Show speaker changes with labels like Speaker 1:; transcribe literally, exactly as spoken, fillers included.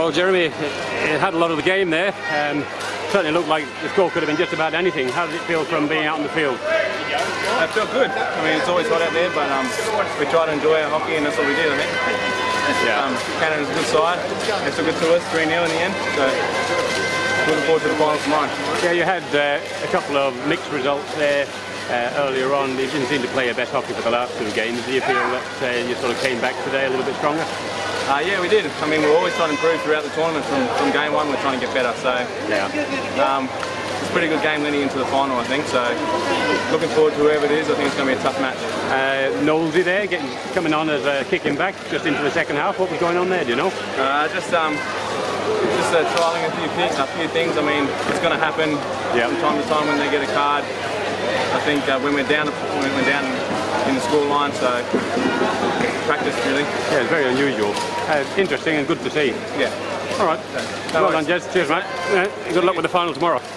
Speaker 1: Well, Jeremy, it, it had a lot of the game there. Um, certainly looked like the score could have been just about anything. How did it feel from being out on the field?
Speaker 2: It felt good. I mean, it's always hot out there, but um, we try to enjoy our hockey, and that's what we did, I think.
Speaker 1: Yeah.
Speaker 2: Um, Canada's a good side. They took it to us three nil in the end, so looking forward to the final tomorrow.
Speaker 1: Yeah, you had uh, a couple of mixed results there uh, earlier on. You didn't seem to play your best hockey for the last two games. Do you feel that uh, you sort of came back today a little bit stronger?
Speaker 2: Uh, yeah, we did. I mean, we're always trying to improve throughout the tournament. From, from game one, we're trying to get better. So
Speaker 1: yeah.
Speaker 2: Um, it's a pretty good game leading into the final, I think. So looking forward to whoever it is. I think it's going to be a tough match.
Speaker 1: Uh, Knowlesy there, getting coming on as a kicking back just into the second half. What was going on there? Do you know?
Speaker 2: Uh, just um, just uh, trialing a few things. A few things. I mean, it's going to happen
Speaker 1: yep.
Speaker 2: from time to time when they get a card. I think uh, when we're down, when we're down in the score line, so practice really.
Speaker 1: Yeah, it's very unusual. Uh, interesting and good to see.
Speaker 2: Yeah.
Speaker 1: All right.
Speaker 2: No
Speaker 1: well done, Jez. Cheers, mate. Uh, good luck with the final tomorrow.